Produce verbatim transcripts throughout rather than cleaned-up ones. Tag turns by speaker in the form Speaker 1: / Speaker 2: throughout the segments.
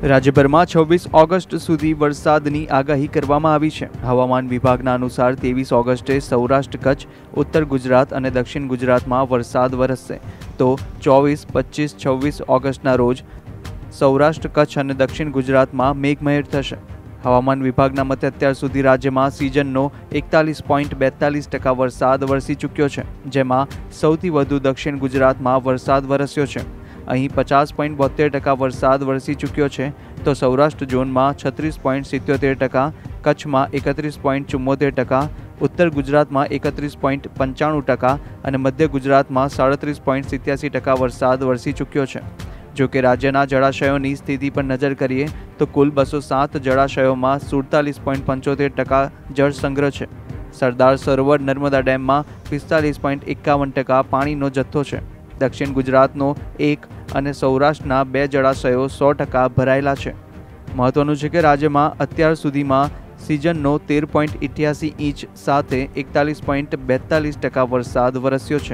Speaker 1: રાજ્યભરમાં છવ્વીસ ઓગસ્ટ સુધી વરસાદની આગાહી કરવામાં આવી છે। હવામાન વિભાગના અનુસાર ત્રેવીસ ઓગસ્ટે સૌરાષ્ટ્ર, કચ્છ, ઉત્તર ગુજરાત અને દક્ષિણ ગુજરાતમાં વરસાદ વરસશે, તો ચોવીસ, પચીસ, છવ્વીસ ઓગસ્ટના રોજ સૌરાષ્ટ્ર, કચ્છ અને દક્ષિણ ગુજરાતમાં મેઘમહેર થશે। હવામાન વિભાગના મતે અત્યાર સુધી રાજ્યમાં સિઝનનો એકતાલીસ પોઈન્ટ બેતાલીસ ટકા વરસાદ વરસી ચૂક્યો છે, જેમાં સૌથી વધુ દક્ષિણ ગુજરાતમાં વરસાદ વરસ્યો છે। અહીં પચાસ પોઈન્ટ બોતેર ટકા વરસાદ વરસી ચૂક્યો છે, તો સૌરાષ્ટ્ર ઝોનમાં છત્રીસ પોઈન્ટ સિત્યોતેર ટકા, કચ્છમાં એકત્રીસ પોઈન્ટ ચુમ્મોતેર ટકા, ઉત્તર ગુજરાતમાં એકત્રીસ પોઈન્ટ પંચાણું ટકા અને મધ્ય ગુજરાતમાં સાડત્રીસ પોઈન્ટ સિત્યાસી ટકા વરસાદ વરસી ચૂક્યો છે। જો કે રાજ્યના જળાશયોની સ્થિતિ પર નજર કરીએ તો કુલ બસો સાત જળાશયોમાં સુડતાલીસ પોઈન્ટ પંચોતેર ટકા જળ સંગ્રહ છે। સરદાર સરોવર નર્મદા ડેમમાં પિસ્તાલીસ પોઈન્ટ એકાવન ટકા પાણીનો જથ્થો છે। દક્ષિણ ગુજરાતનો એક અને સૌરાષ્ટ્રના બે જળાશયો સો ટકા ભરાયેલા છે। મહત્વનું છે કે રાજ્યમાં અત્યાર સુધીમાં સિઝનનો તેર પોઈન્ટ અઠ્યાસી ઇંચ સાથે એકતાલીસ પોઈન્ટ બેતાલીસ ટકા વરસાદ વરસ્યો છે।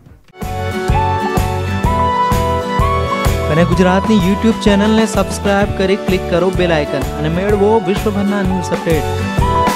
Speaker 2: અને ગુજરાતની યુટ્યુબ ચેનલને સબસ્ક્રાઇબ કરી ક્લિક કરો બેલ આઇકન અને મેળવો વિશ્વભરના ન્યૂઝ અપડેટ।